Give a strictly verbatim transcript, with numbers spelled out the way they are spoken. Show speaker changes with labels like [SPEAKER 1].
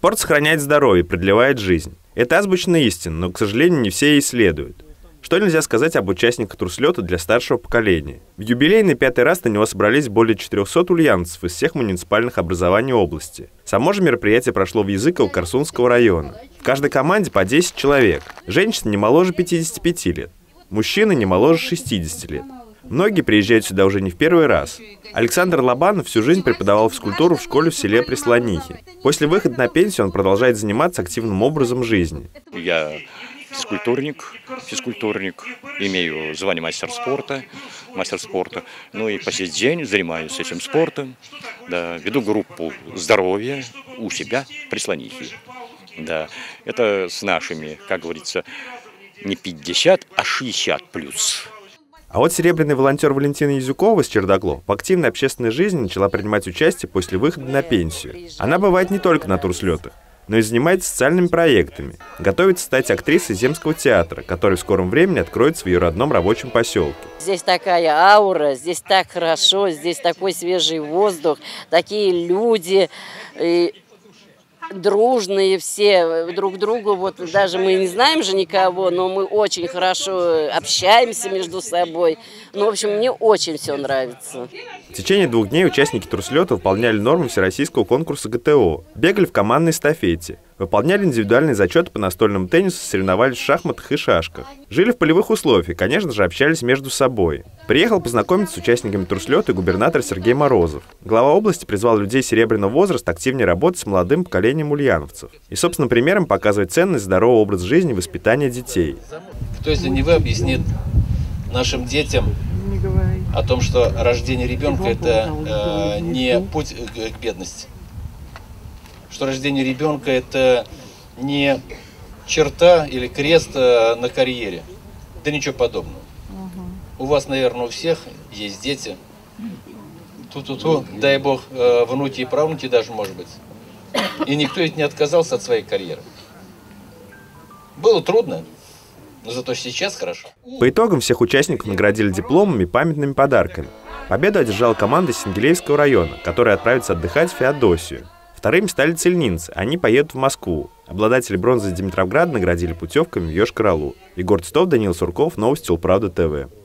[SPEAKER 1] Спорт сохраняет здоровье, продлевает жизнь. Это азбучная истина, но, к сожалению, не все ей следуют. Что нельзя сказать об участниках турслета для старшего поколения? В юбилейный пятый раз на него собрались более четырехсот ульяновцев из всех муниципальных образований области. Само же мероприятие прошло в Языково Корсунского района. В каждой команде по десять человек. Женщины не моложе пятидесяти пяти лет. Мужчины не моложе шестидесяти лет. Многие приезжают сюда уже не в первый раз. Александр Лобанов всю жизнь преподавал физкультуру в школе в селе Преслонихи. После выхода на пенсию он продолжает заниматься активным образом жизни.
[SPEAKER 2] Я физкультурник, физкультурник, имею звание мастер спорта, мастер спорта. Ну и по сей день занимаюсь этим спортом. Да, веду группу здоровья у себя в Преслонихе. Да, это с нашими, как говорится, не пятьдесят, а шестьдесят плюс.
[SPEAKER 1] А вот серебряный волонтер Валентина Язюкова с Чердагло в активной общественной жизни начала принимать участие после выхода на пенсию. Она бывает не только на турслетах, но и занимается социальными проектами. Готовится стать актрисой Земского театра, который в скором времени откроется в ее родном рабочем поселке.
[SPEAKER 3] Здесь такая аура, здесь так хорошо, здесь такой свежий воздух, такие люди, и дружные все друг другу. Вот даже мы не знаем же никого, но мы очень хорошо общаемся между собой. Ну, в общем, мне очень все нравится.
[SPEAKER 1] В течение двух дней участники турслета выполняли нормы всероссийского конкурса ГТО, бегали в командной эстафете, выполняли индивидуальные зачеты по настольному теннису, соревновались в шахматах и шашках. Жили в полевых условиях и, конечно же, общались между собой. Приехал познакомиться с участниками турслета и губернатор Сергей Морозов. Глава области призвал людей серебряного возраста активнее работать с молодым поколением ульяновцев. И, собственным примером показывать ценность здорового образа жизни и воспитания детей.
[SPEAKER 4] Кто из него объяснит нашим детям о том, что рождение ребенка – это э, не путь к бедности, что рождение ребенка – это не черта или крест на карьере, да ничего подобного. У вас, наверное, у всех есть дети, ту-ту-ту, дай бог, э, внуки и правнуки даже, может быть, и никто ведь не отказался от своей карьеры. Было трудно. Но зато сейчас хорошо.
[SPEAKER 1] По итогам всех участников наградили дипломами и памятными подарками. Победу одержала команда Сенгелеевского района, которая отправится отдыхать в Феодосию. Вторыми стали цельнинцы, они поедут в Москву. Обладатели бронзы из Димитровграда наградили путевками в Йошкар-Олу. Егор Титов, Даниил Сурков, новости Улправда ТВ.